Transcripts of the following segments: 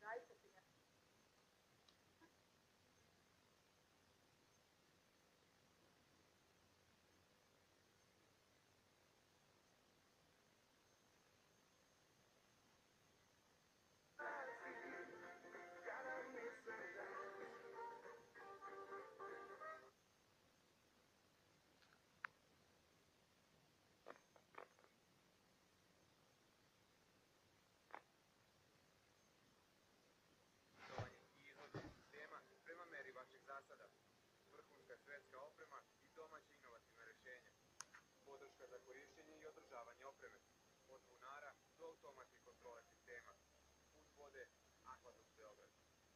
svetska oprema i domaća inovativna rešenja. Podrška za korišćenje i održavanje opreme. Od bunara do automatske kontrole sistema. Uz vode Aquadus Beograd.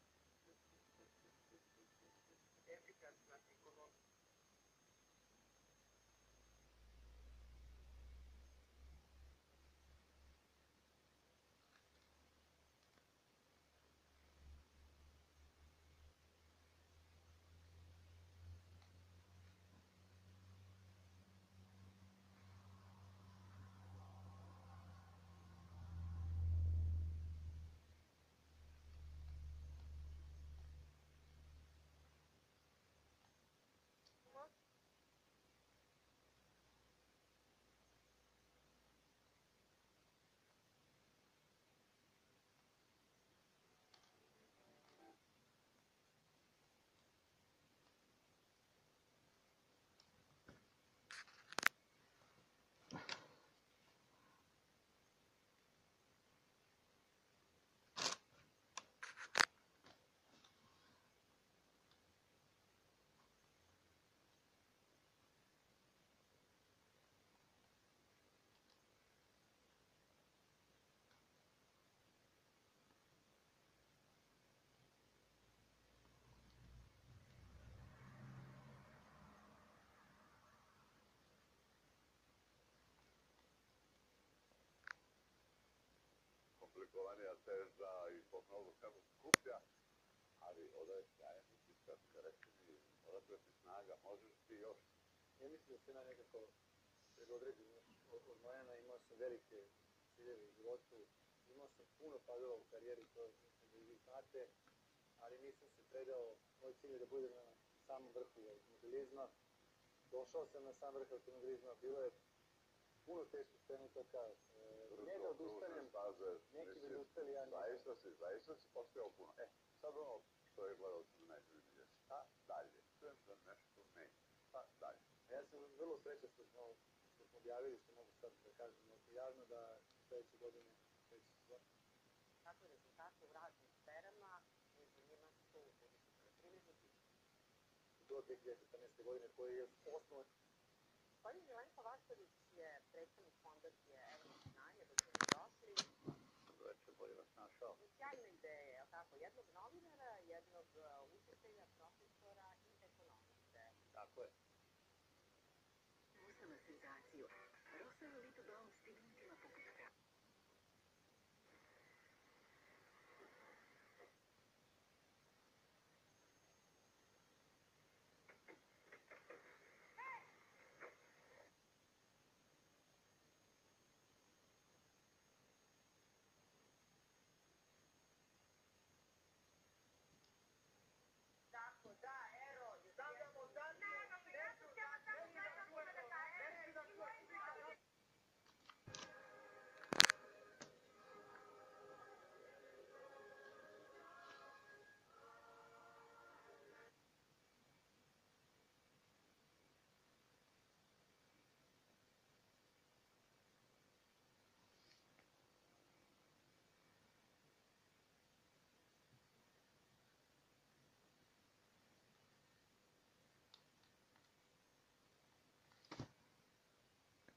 Efikasna ekonomija. Komplikovanija, teža i po mnogo kako skuplja, ali odaje sjajan utisak, reci mi, odakle ti snaga, možeš ti još? Ja mislim da sam ja nekako predodređen od mojena, imao sam velike ciljeve u životu, imao sam puno padova u karijeri, to mislim da i vi znate, ali nisam se predao, moj cilj je da budem na samom vrhu automobilizma, došao sam na sam vrh automobilizma, bilo je puno teških trenutaka, ne da odustanem, neki bi odustali, ja nisam. Zaista si postojao puno. Sad ono što je gledalcima najzanimljivije, šta dalje? Čujem da nešto menja, šta dalje? Ja sam vrlo srećan što smo objavili, što mogu sad da kažem javno, da sledeće godine sledeći sezon. Kakve rezultate u raznim sferama, među njima su budući poljoprivrednici. Do 2014. godine koji je osnovan. Gospodin Milenko Vasović je predstavnik fondacije Evropskih znanja, dobrodošli. Dobroveče, bolje vas našao. Sjajna ideja, je li tako? Jednog novinara, jednog učitelja, profesora i ekonomiste. Tako je. Ustavna senzaciju.